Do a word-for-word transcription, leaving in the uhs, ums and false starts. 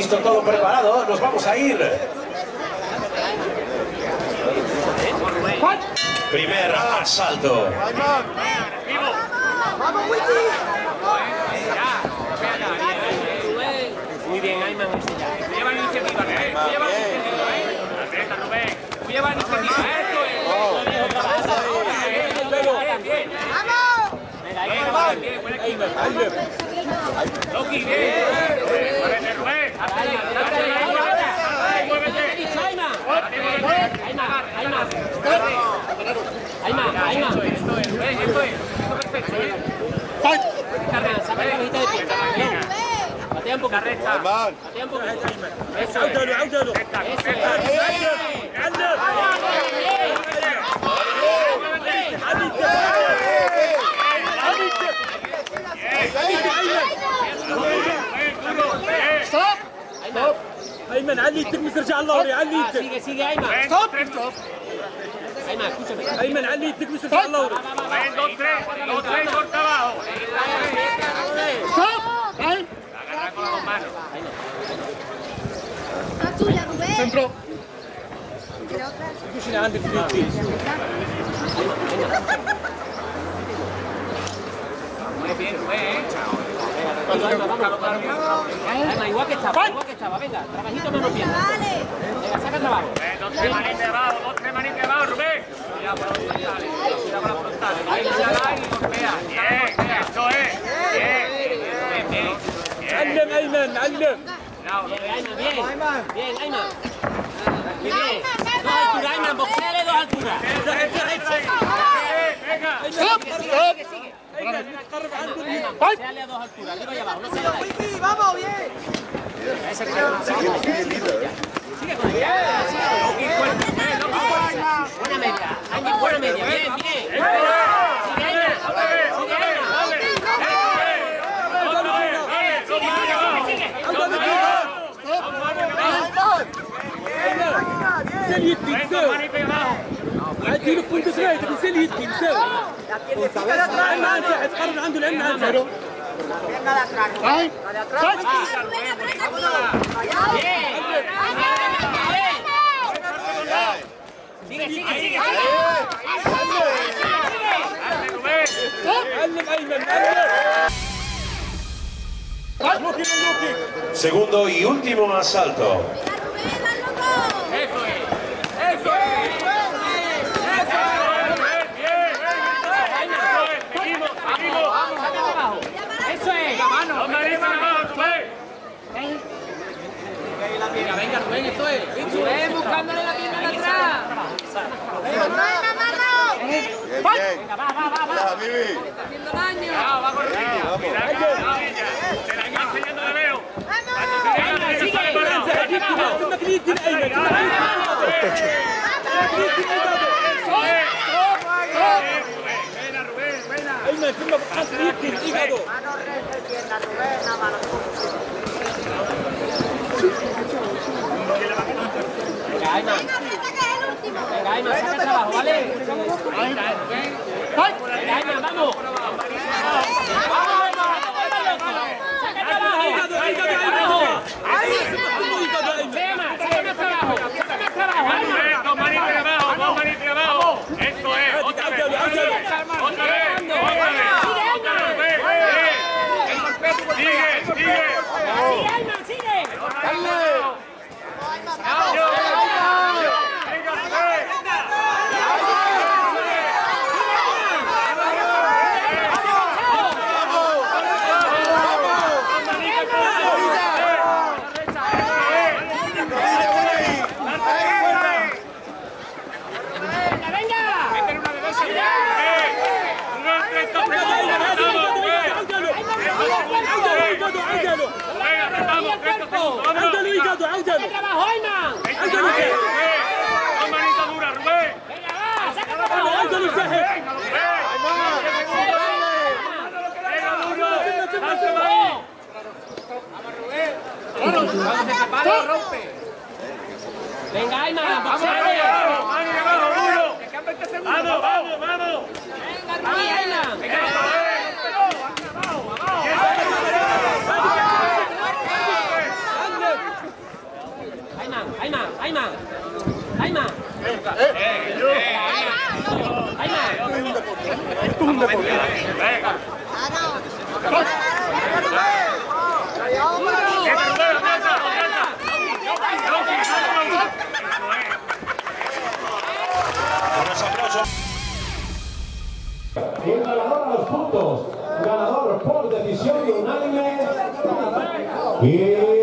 listo, todo preparado, nos vamos a ir. Primer asalto. Muy bien, Ayman. Lleva la iniciativa, ¿eh? Lleva la iniciativa, ¿eh? Atleta, Rubén. Lleva la iniciativa, esto es. Bien. ¡Vamos! Venga, ahí va, bien, buen equipo. Loki, bien. Muévete, Rubén. Muévete. Ayman, Ayman. Ayman, Ayman. Esto es, Rubén, esto es. Esto perfecto, ¿eh? Carrera, saca la cajita de pie. Patea un poco. Patea un poco. Eso es. Eso ستوب ستوب ايمن علي يدك ارجع اللوري علي يدك sigue sigue Ayman ستوب ستوب Ayman escúchame ايمن علي يدك ارجع اللوري dos tres dos tres corta abajo ستوب ايمن agarra con las dos manos سنترو شنو عندك في muy bien Rubén Ayman, igual que estaba, igual que estaba, venga, trabajito mano pierna. Venga, saca trabajo. Dos, tres manitas de abajo, dos, tres manitas de abajo, Rubén. Cuidado con los frontales, cuidado con las frontales. Ahí ya da y golpea. Bien, eso es. Bien, bien, bien. علم ايمن علم Bien, Ayman, bien. Bien, Ayman. Muy bien. Dos alturas, Ayman, boxeale dos alturas. Venga. ستوب ستوب Boxeale a dos alturas, arriba y abajo, no se haga ahí. ¡Vamos, bien! Ese que sigue con ella. Loki, fuerte, Loki, fuerte. Buena media, Ayman, buena media, bien, bien. Sigue Ayman, sigue Ayman. نزل يدي مساوي عندي لك بوينت صغير نزل يدي مساوي العلم عن تحت قرب عنده العلم عن تحت هاي Sigue, sigue, sigue. علم ايمن علم لوكي من لوكي Segundo y último asalto. Eso es. Eso es. Eso es. Bien, seguimos, seguimos. Vamos, saca abajo. Eso es. La mano. Dos manitas abajo, Rubén. Venga, venga, Rubén, esto es. Rubén, buscándole la pierna de atrás. Venga, va, va, va, va. Haciendo daño. Va con Rubén. Te la iba enseñando de veo. Sigue, تمك يدي الايمن ايمن تمك حط يدي الايمن Venga, Ayman. Venga, Ayman, saca trabajo, ¿vale? Venga, Ayman, vamos. Vamos, saca trabajo. Dos manitas de abajo, dos manitas de abajo. Esto es, otra vez. Otra vez, otra vez. Sigue, sigue. Sigue, Ayman, sigue. Venga, Ayman, vamos, vamos, vamos, vamos. Venga, Ayman. aplausos. El ganador a los puntos, ganador por decisión unánime. Y